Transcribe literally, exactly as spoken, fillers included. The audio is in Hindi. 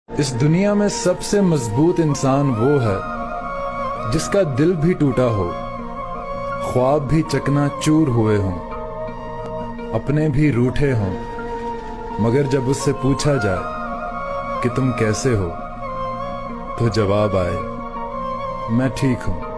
इस दुनिया में सबसे मजबूत इंसान वो है जिसका दिल भी टूटा हो, ख्वाब भी चकनाचूर हुए हों, अपने भी रूठे हों, मगर जब उससे पूछा जाए कि तुम कैसे हो तो जवाब आए, मैं ठीक हूं।